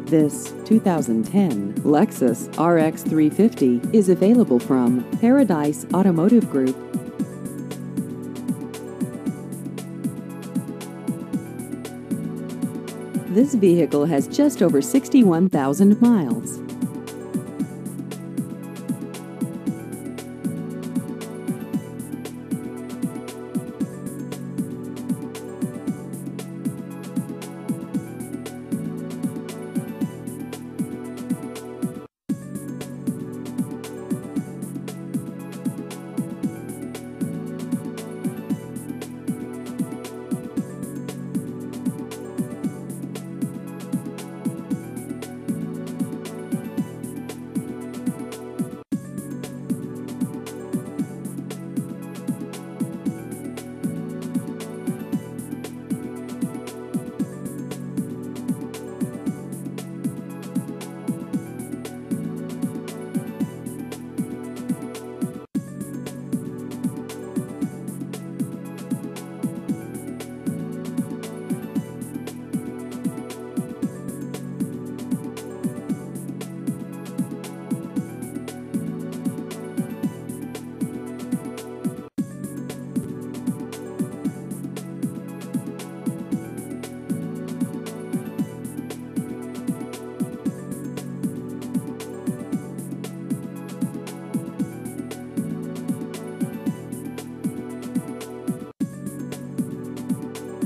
This 2010 Lexus RX 350 is available from Paradise Automotive Group. This vehicle has just over 61,000 miles.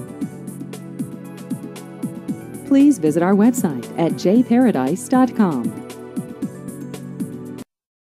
Please visit our website at jparadise.com.